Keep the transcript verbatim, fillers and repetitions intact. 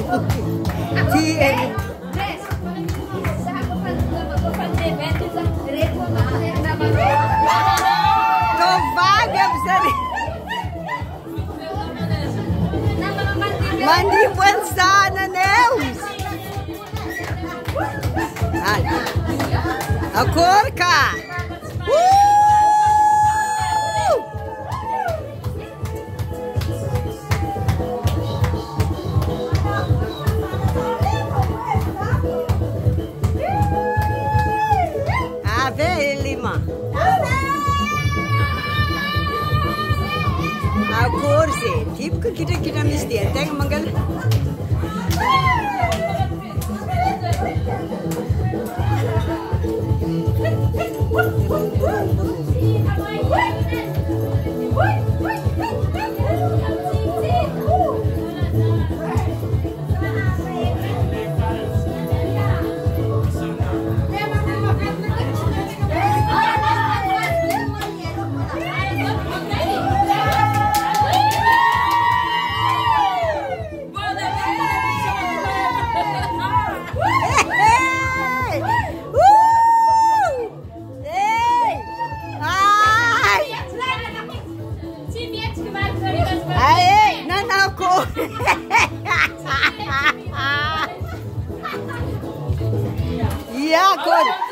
Mandi buon sana, Neus! A corca! Uh! Ah, vem, Lima! A corse, tipo que kita kita mesti enteng mangal. Yeah, good.